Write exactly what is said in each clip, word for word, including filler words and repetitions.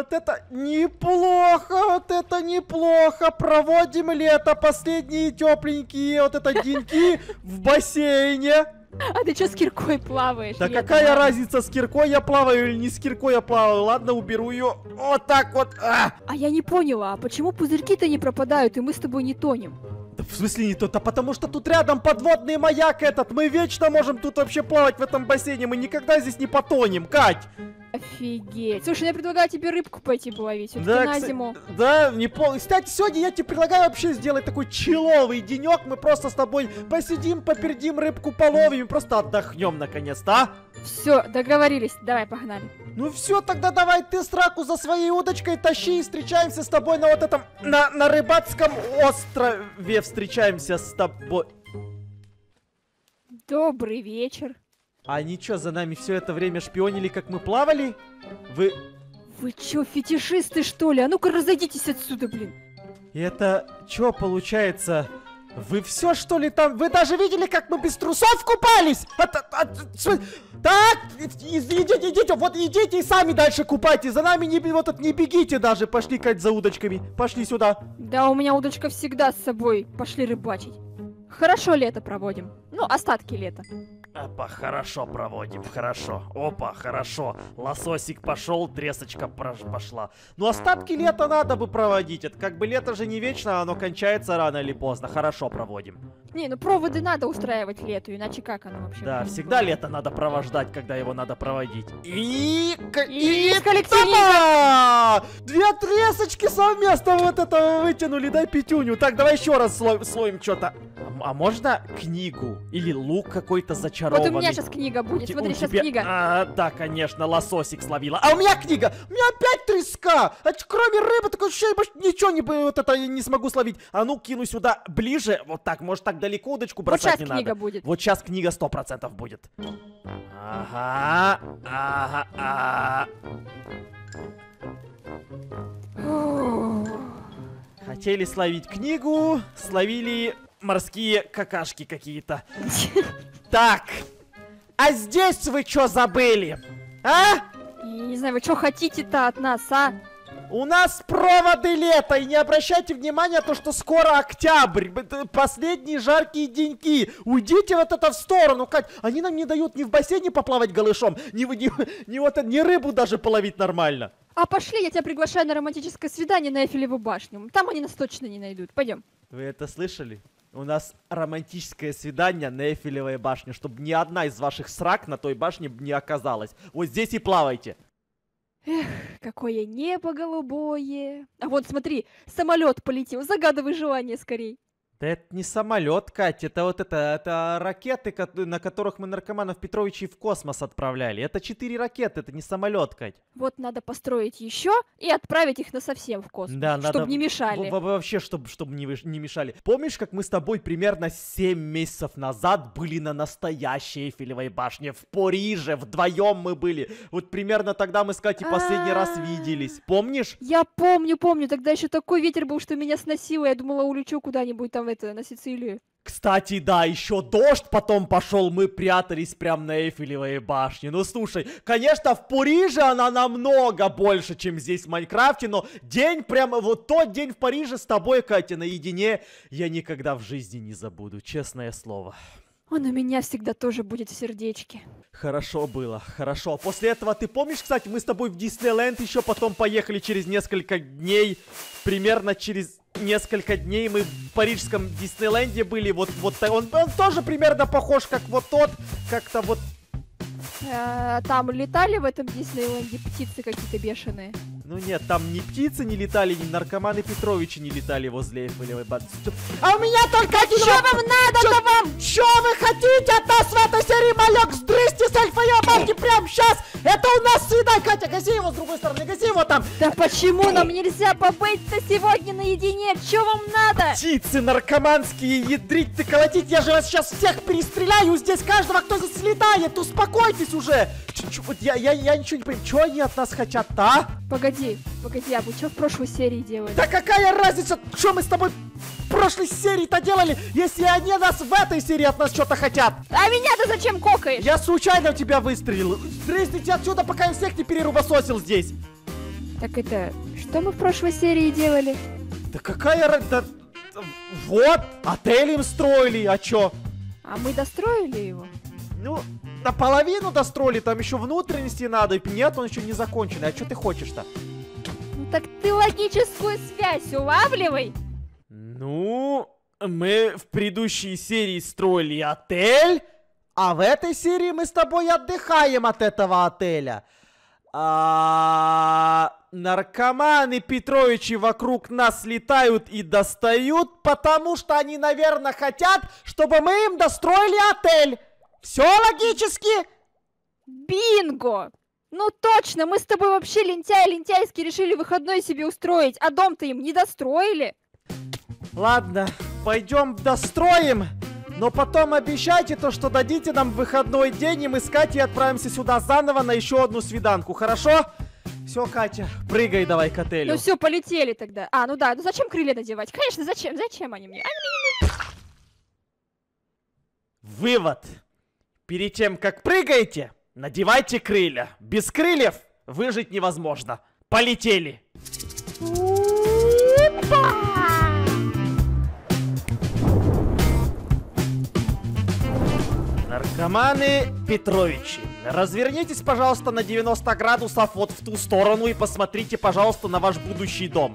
Вот это неплохо, вот это неплохо. Проводим лето, последние тепленькие вот это деньки в бассейне. А ты что с киркой плаваешь? Да какая разница, с киркой я плаваю или не с киркой я плаваю? Ладно, уберу ее вот так вот. А, а я не поняла, а почему пузырьки-то не пропадают, и мы с тобой не тонем? Да в смысле не то-то? Потому что тут рядом подводный маяк этот. Мы вечно можем тут вообще плавать в этом бассейне. Мы никогда здесь не потонем, Кать. Офигеть. Слушай, я предлагаю тебе рыбку пойти половить. Да, на кстати, зиму. Да, не пол. Кстати, сегодня я тебе предлагаю вообще сделать такой чиловый денек. Мы просто с тобой посидим, попердим, рыбку половим и просто отдохнем наконец-то, а? Все, договорились. Давай, погнали. Ну все, тогда давай ты сраку за своей удочкой тащи и встречаемся с тобой на вот этом, на, на рыбацком острове встречаемся с тобой. Добрый вечер. А они что, за нами все это время шпионили, как мы плавали? Вы... Вы чё, фетишисты, что ли? А ну-ка разойдитесь отсюда, блин. Это что получается? Вы все, что ли, там? Вы даже видели, как мы без трусов купались? Это, это, так, идите, идите, вот идите и сами дальше купайтесь. За нами не, вот, это, не бегите даже. Пошли, Кать, за удочками. Пошли сюда. Да, у меня удочка всегда с собой. Пошли рыбачить. Хорошо лето проводим. Ну, остатки лета. Опа, хорошо проводим, хорошо. Опа, хорошо. Лососик пошел, тресочка пошла. Ну, остатки лета надо бы проводить. Это как бы лето же не вечно, оно кончается рано или поздно. Хорошо проводим. Не, ну проводы надо устраивать лету, иначе как оно вообще? Да, всегда лето надо провождать, когда его надо проводить. И... И... И коллективника! Две тресочки совместно вот это вытянули, дай пятюню. Так, давай еще раз сло... слоим что-то. А, а можно книгу? Или лук какой-то зачарованный? Вот у меня сейчас книга будет, у смотри, у сейчас тебя... книга. А, да, конечно, лососик словила. А у меня книга! У меня опять треска! А кроме рыбы, такое ощущение, больше ничего не, вот это, не смогу словить. А ну, кину сюда ближе. Вот так, может так далеко удочку бросать не надо. Вот сейчас книга будет. Вот сейчас книга сто процентов будет. Ага, ага, ага. Хотели словить книгу, словили морские какашки какие-то. Так, а здесь вы что забыли? А? Я не знаю, вы что хотите-то от нас, а? У нас проводы лета, и не обращайте внимания на то, что скоро октябрь, последние жаркие деньки. Уйдите вот это в сторону, Кать. Они нам не дают ни в бассейне поплавать голышом, ни, ни, ни, вот, ни рыбу даже половить нормально. А пошли, я тебя приглашаю на романтическое свидание на Эйфелеву башню. Там они нас точно не найдут. Пойдем. Вы это слышали? У нас романтическое свидание на Эйфелевой башне, чтобы ни одна из ваших срак на той башне не оказалась. Вот здесь и плавайте. Эх, какое небо голубое. А вот смотри, самолет полетел. Загадывай желание скорей. Да это не самолет, Катя, это вот это, это ракеты, на которых мы наркоманов Петровичей в космос отправляли. Это четыре ракеты, это не самолет, Кать. Вот надо построить еще и отправить их насовсем в космос, да, чтобы надо... не мешали. Вообще, чтобы чтобы не, не мешали. Помнишь, как мы с тобой примерно семь месяцев назад были на настоящей Эйфелевой башне в Париже, вдвоем мы были. Вот примерно тогда мы с Катей последний раз виделись. Помнишь? Я помню, помню, тогда еще такой ветер был, что меня сносило. Я думала, улечу куда-нибудь там это, на Сицилию. Кстати, да, еще дождь потом пошел, мы прятались прямо на Эйфелевой башне. Ну, слушай, конечно, в Париже она намного больше, чем здесь в Майнкрафте, но день прямо, вот тот день в Париже с тобой, Катя, наедине, я никогда в жизни не забуду, честное слово. Он у меня всегда тоже будет в сердечке. Хорошо было, хорошо. После этого, ты помнишь, кстати, мы с тобой в Диснейленд еще потом поехали через несколько дней, примерно через... Несколько дней мы в парижском Диснейленде были, вот, вот он, он тоже примерно похож, как вот тот, как-то вот... А, там летали в этом Диснейленде птицы какие-то бешеные? Ну нет, там ни птицы не летали, ни наркоманы Петровичи не летали возле Эйфелевой башни. А у меня только один... Что вам надо-то вам? Что вы хотите от нас в этой серии, малек? Сдрысьте с Эйфелевой башни прямо сейчас! Это у нас свидание! Катя, гаси его с другой стороны, гаси его там! Да почему нам нельзя побыть-то сегодня наедине? Что вам надо? Птицы наркоманские, ядрить ты, колотить, я же вас сейчас всех перестреляю здесь, каждого, кто здесь слетает, успокойтесь уже! Ч-ч вот я, я, я ничего не понимаю, что они от нас хотят-то, а? Погоди, погоди, а вы что в прошлой серии делали? Да какая разница, что мы с тобой в прошлой серии-то делали, если они нас в этой серии от нас что-то хотят? А меня-то зачем кокаешь? Я случайно в тебя выстрелил. Стрельните отсюда, пока я всех не перерубососил здесь. Так это, что мы в прошлой серии делали? Да какая... ра- Да... Вот, отель им строили, а чё? А мы достроили его? Ну, наполовину достроили, там еще внутренности надо. Нет, он еще не законченный. А что ты хочешь-то? Ну так ты логическую связь улавливай. Ну, мы в предыдущей серии строили отель, а в этой серии мы с тобой отдыхаем от этого отеля. А наркоманы Петровичи вокруг нас летают и достают, потому что они, наверное, хотят, чтобы мы им достроили отель. Все логически? Бинго! Ну точно, мы с тобой вообще лентяй-лентяйски решили выходной себе устроить, а дом-то им не достроили. Ладно, пойдем достроим, но потом обещайте то, что дадите нам выходной день, и мы с Катей отправимся сюда заново на еще одну свиданку, хорошо? Все, Катя, прыгай давай к отелю. Ну все, полетели тогда. А, ну да, ну зачем крылья надевать? Конечно, зачем? Зачем они мне? Они мне Вывод. Перед тем, как прыгаете, надевайте крылья. Без крыльев выжить невозможно. Полетели. Опа! Наркоманы Петровичи, развернитесь, пожалуйста, на девяносто градусов вот в ту сторону и посмотрите, пожалуйста, на ваш будущий дом.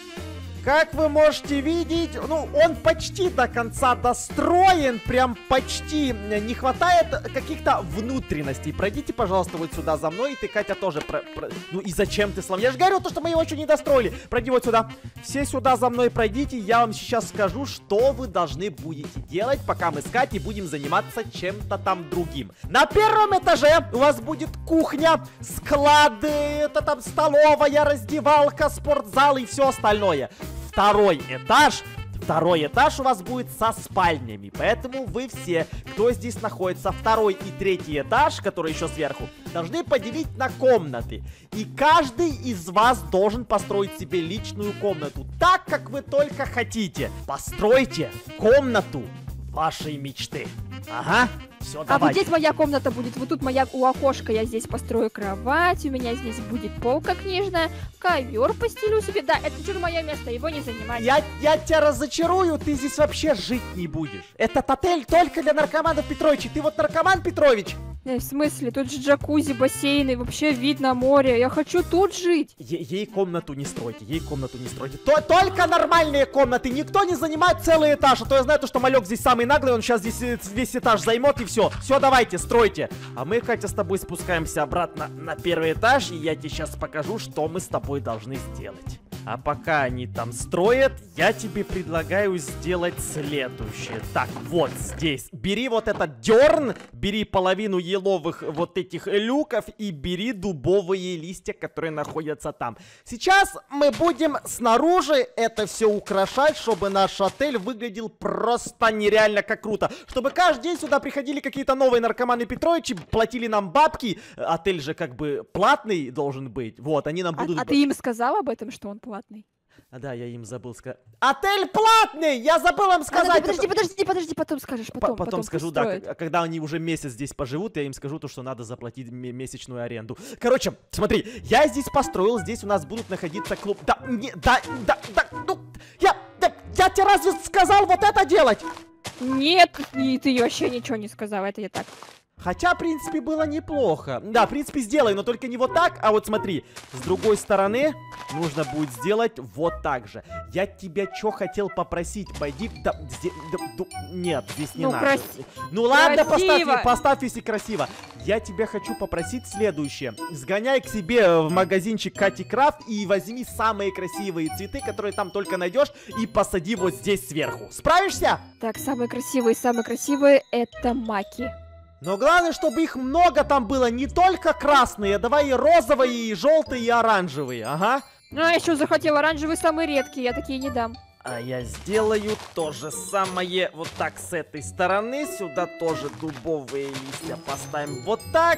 Как вы можете видеть, ну, он почти до конца достроен, прям почти. Не хватает каких-то внутренностей. Пройдите, пожалуйста, вот сюда за мной, и ты, Катя, тоже про... про... Ну и зачем ты, Слава? Я же говорю, то, что мы его еще не достроили. Пройди вот сюда. Все сюда за мной пройдите, я вам сейчас скажу, что вы должны будете делать, пока мы с Катей будем заниматься чем-то там другим. На первом этаже у вас будет кухня, склады, это там столовая, раздевалка, спортзал и все остальное. Второй этаж, второй этаж у вас будет со спальнями, поэтому вы все, кто здесь находится, второй и третий этаж, который еще сверху, должны поделить на комнаты. И каждый из вас должен построить себе личную комнату, так, как вы только хотите. Постройте комнату вашей мечты. Ага. Все, А вот давайте. здесь моя комната будет, вот тут моя у окошка, я здесь построю кровать, у меня здесь будет полка книжная, ковер постелю себе. Да, это теперь мое место, его не занимать. Я, я тебя разочарую, ты здесь вообще жить не будешь. Этот отель только для наркоманов Петровича. Ты вот наркоман Петрович? Э, в смысле, тут же джакузи, бассейны, вообще вид на море, я хочу тут жить. Е- ей комнату не стройте, ей комнату не стройте. То- только нормальные комнаты, никто не занимает целый этаж. А то я знаю, то, что малек здесь самый наглый, он сейчас здесь э, весь этаж займет и все. Все, давайте, стройте. А мы, Катя, с тобой спускаемся обратно на первый этаж, и я тебе сейчас покажу, что мы с тобой должны сделать. А пока они там строят, я тебе предлагаю сделать следующее. Так, вот здесь. Бери вот этот дерн, бери половину еловых вот этих люков и бери дубовые листья, которые находятся там. Сейчас мы будем снаружи это все украшать, чтобы наш отель выглядел просто нереально как круто. Чтобы каждый день сюда приходили какие-то новые наркоманы Петровичи, платили нам бабки. Отель же как бы платный должен быть. Вот, они нам А, будут... а ты им сказал об этом, что он платный? А, да, я им забыл сказать. Отель платный! Я забыл им А, сказать! да, подожди, подожди, подожди, потом скажешь, потом, Потом, потом скажу, да, построят. к- когда они уже месяц здесь поживут, я им скажу то, что надо заплатить м- месячную аренду. Короче, смотри, я здесь построил, здесь у нас будут находиться клуб. Да, не, да, да, да, ну, я, да, я тебе разве сказал вот это делать? Нет, и ты вообще ничего не сказал, это я так. Хотя, в принципе, было неплохо. Да, в принципе, сделай, но только не вот так, а вот смотри. С другой стороны, нужно будет сделать вот так же. Я тебя что хотел попросить? Пойди... Да, зде- да, ду- нет, здесь не Ну, надо. краси- Ну ладно, красиво. поставь, поставь, если красиво. Я тебя хочу попросить следующее. Сгоняй к себе в магазинчик Кати Крафт и возьми самые красивые цветы, которые там только найдешь, и посади вот здесь сверху. Справишься? Так, самые красивые, самые красивые это маки. Но главное, чтобы их много там было, не только красные, давай и розовые, и желтые, и оранжевые, ага. Ну, я еще захотел оранжевые, самые редкие, я такие не дам. А я сделаю то же самое вот так с этой стороны, сюда тоже дубовые листья поставим вот так,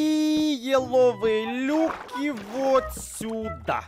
и еловые люки вот сюда.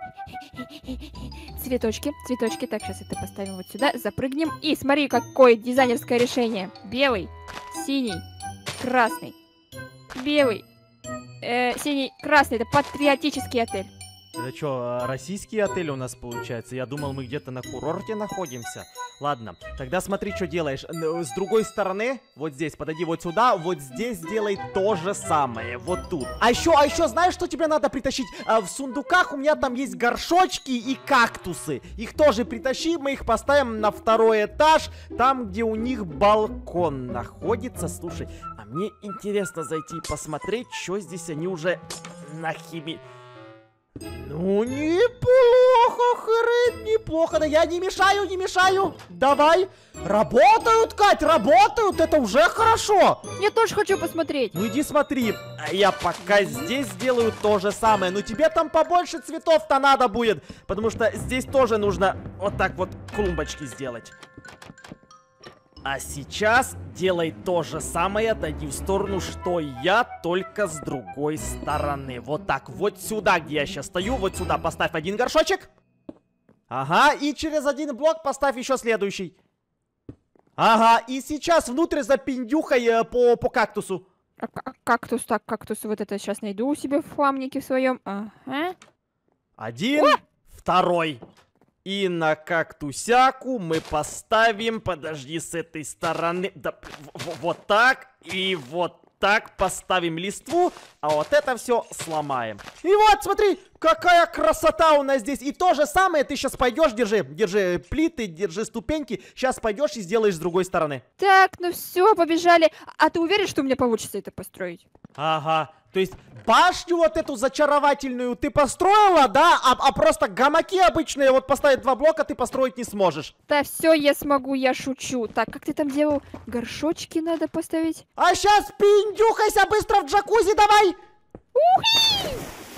Цветочки, цветочки, так, сейчас это поставим вот сюда, запрыгнем. И смотри, какое дизайнерское решение. Белый, синий, красный, белый, э, синий, красный, это патриотический отель. Это что, российский отель у нас получается? Я думал, мы где-то на курорте находимся. Ладно, тогда смотри, что делаешь. С другой стороны, вот здесь, подойди вот сюда, вот здесь делай то же самое, вот тут. А еще, а еще, знаешь, что тебе надо притащить? А, в сундуках у меня там есть горшочки и кактусы. Их тоже притащи, мы их поставим на второй этаж, там, где у них балкон находится. Слушай, а мне интересно зайти и посмотреть, что здесь они уже нахими... Ну, неплохо, Хэрит, неплохо. Да я не мешаю, не мешаю. Давай. Работают, Кать, работают. Это уже хорошо. Я тоже хочу посмотреть. Ну, иди смотри. А я пока здесь сделаю то же самое. Но тебе там побольше цветов-то надо будет. Потому что здесь тоже нужно вот так вот клумбочки сделать. А сейчас делай то же самое, отойди в сторону, что я, только с другой стороны. Вот так, вот сюда, где я сейчас стою, вот сюда поставь один горшочек. Ага, и через один блок поставь еще следующий. Ага, и сейчас внутрь запиндюхай э, по, по кактусу. А, а кактус, так, кактус, вот это сейчас найду у себя в фамнике в своем. Ага. Один, О! Второй. И на кактусяку мы поставим, подожди, с этой стороны, да, вот так, и вот так поставим листву, а вот это все сломаем. И вот, смотри, какая красота у нас здесь. И то же самое ты сейчас пойдешь, держи, держи плиты, держи ступеньки, сейчас пойдешь и сделаешь с другой стороны. Так, ну все, побежали. А ты уверен, что у меня получится это построить? Ага. То есть башню вот эту зачаровательную ты построила, да? А, а просто гамаки обычные, вот поставить два блока ты построить не сможешь. Да все, я смогу, я шучу. Так, как ты там делал? Горшочки надо поставить. А сейчас пиндюхайся быстро в джакузи, давай! Ухи!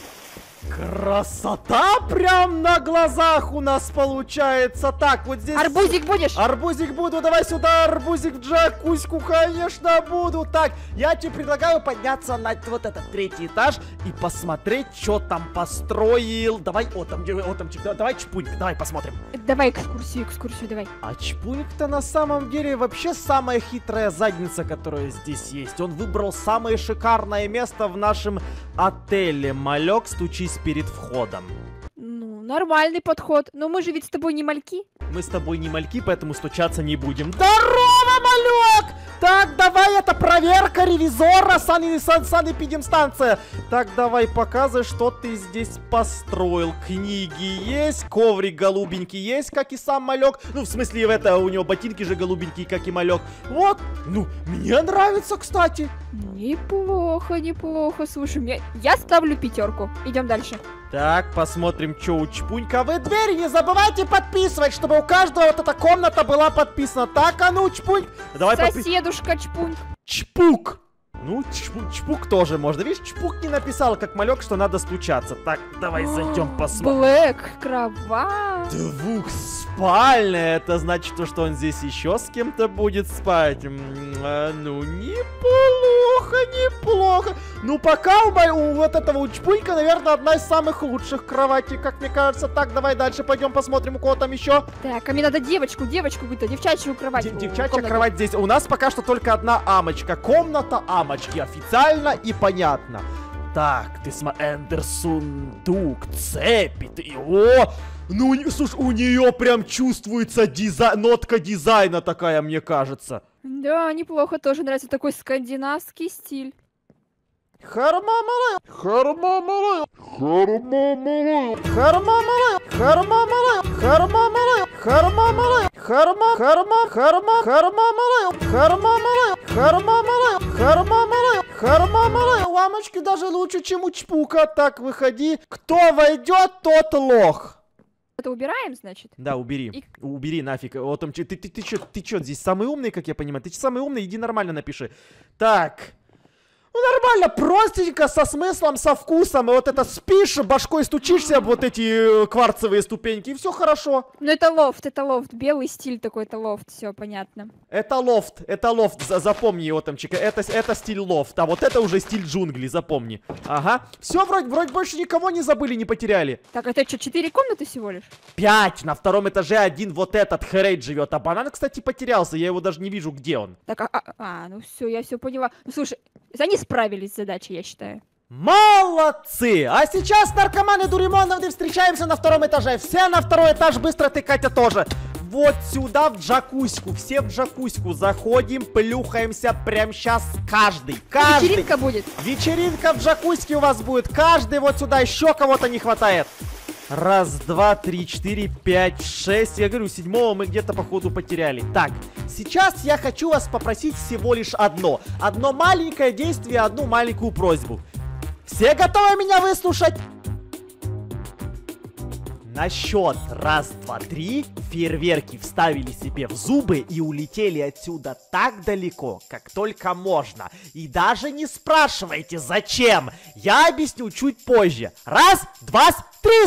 Красота прям на глазах у нас получается. Так, вот здесь... Арбузик будешь? Арбузик буду, давай сюда, арбузик в джакуську, конечно, буду. Так, я тебе предлагаю подняться на вот этот третий этаж и посмотреть, что там построил. Давай, о, там, о, там, давай, Чпуньк, давай посмотрим. Давай экскурсию, экскурсию, давай. А Чпуньк-то на самом деле вообще самая хитрая задница, которая здесь есть. Он выбрал самое шикарное место в нашем отеле. Малек, стучись перед входом. Ну, нормальный подход. Но мы же ведь с тобой не мальки. Мы с тобой не мальки, поэтому стучаться не будем. Здорово, Малек! Так, давай, это проверка ревизора, сан, сан, санэпидемстанция. Так, давай, показывай, что ты здесь построил. Книги есть, коврик голубенький есть, как и сам Малек. Ну, в смысле, это у него ботинки же голубенькие, как и Малек. Вот, ну, мне нравится, кстати. Неплохо, неплохо. Слушай, я, я ставлю пятерку. Идем дальше. Так, посмотрим, что у Чпунька. Вы двери не забывайте подписывать, чтобы у каждого вот эта комната была подписана. Так, а ну, Чпуньк. Давай подписывай. Соседушка Чпуньк. Чпук. Ну, чпук, чпук тоже можно. Видишь, Чпук не написал, как Малек, что надо стучаться. Так, давай зайдем посмотрим. Блэк, кровать. Двухспальная. Это значит, что он здесь еще с кем-то будет спать. А, ну, неплохо, неплохо. Ну, пока у, у вот этого у Чпунька, наверное, одна из самых лучших кроватей, как мне кажется. Так, давай дальше пойдем посмотрим, у кого там еще. Так, а мне надо девочку, девочку, какую-то девчачью кровать. Д девчачья кровать здесь. У нас пока что только одна амочка. Комната амочки. Официально и понятно. Так, ты смотри, Эндерсундук, цепи, ты, о, ну, слушай, у нее прям чувствуется дизайн, нотка дизайна такая, мне кажется. Да, неплохо, тоже нравится такой скандинавский стиль. Хармамалай, хармамалай, хармамалай, хармамалай, хармамалай, хармамалай, хармамалай, харма, харма, харма, хармамалай, хармамалай, хармамалай, хармамалай, хармамалай. У мамочки даже лучше, чем у Чпука. Так, выходи. Кто войдет, тот лох. Это убираем, значит? Да, убери. И... Убери нафиг. Вот там, ты, ты, ты, ты чё, ты чё, здесь самый умный, как я понимаю? Ты самый умный, иди нормально напиши. Так. Ну, нормально, простенько, со смыслом, со вкусом. И вот это спишь, башкой стучишься об вот эти э, кварцевые ступеньки, и все хорошо. Ну, это лофт, это лофт. Белый стиль такой, это лофт, все понятно. Это лофт, это лофт, запомни его там, чика. Это, это стиль лофт, а вот это уже стиль джунглей, запомни. Ага. Все, вроде, вроде больше никого не забыли, не потеряли. Так, это что, четыре комнаты всего лишь? Пять. На втором этаже один вот этот Хэрит живет. А банан, кстати, потерялся. Я его даже не вижу, где он. Так, а, а, а ну все, я все поняла. Ну, слушай, они справились с задачей, я считаю. Молодцы! А сейчас, наркоманы Дуримоновны, встречаемся на втором этаже. Все на второй этаж, быстро ты, Катя, тоже. Вот сюда, в джакуську. Все в джакуську заходим, плюхаемся прямо сейчас каждый. Каждый. Вечеринка будет. Вечеринка в джакуське у вас будет. Каждый вот сюда, еще кого-то не хватает. Раз, два, три, четыре, пять, шесть. Я говорю, седьмого мы где-то, походу, потеряли. Так, сейчас я хочу вас попросить всего лишь одно. Одно маленькое действие, одну маленькую просьбу. Все готовы меня выслушать? На счет раз, два, три фейерверки вставили себе в зубы и улетели отсюда так далеко, как только можно. И даже не спрашивайте, зачем. Я объясню чуть позже. Раз, два, три.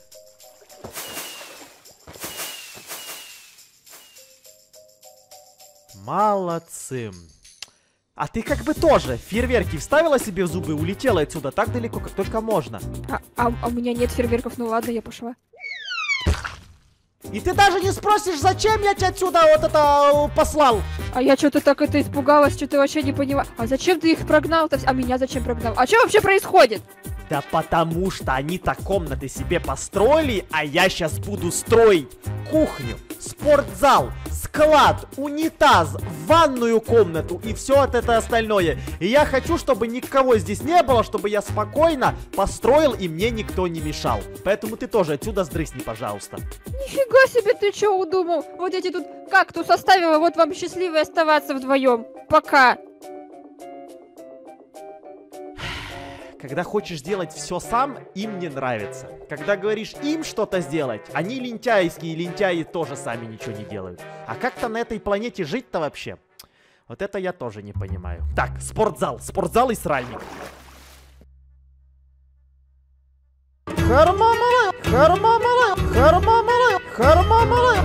Молодцы. А ты как бы тоже фейерверки вставила себе в зубы и улетела отсюда так далеко, как только можно. А, а, а у меня нет фейерверков, ну ладно, я пошла. И ты даже не спросишь, зачем я тебя отсюда вот это послал? А я что-то так это испугалась, что-то вообще не поняла. А зачем ты их прогнал-то? А меня зачем прогнал? А что вообще происходит? Да потому что они-то комнаты себе построили, а я сейчас буду строить кухню, спортзал, склад, унитаз, ванную комнату и все от это остальное. И я хочу, чтобы никого здесь не было, чтобы я спокойно построил и мне никто не мешал. Поэтому ты тоже отсюда сдрысни, пожалуйста. Нифига себе, ты что удумал? Вот эти тут кактус оставила, вот вам счастливы оставаться вдвоем. Пока. Когда хочешь делать все сам, им не нравится. Когда говоришь им что-то сделать, они лентяйские, лентяи тоже сами ничего не делают. А как-то на этой планете жить-то вообще? Вот это я тоже не понимаю. Так, спортзал, спортзал и сральник. Хармамалай, хармамалай, хармамалай, хармамалай.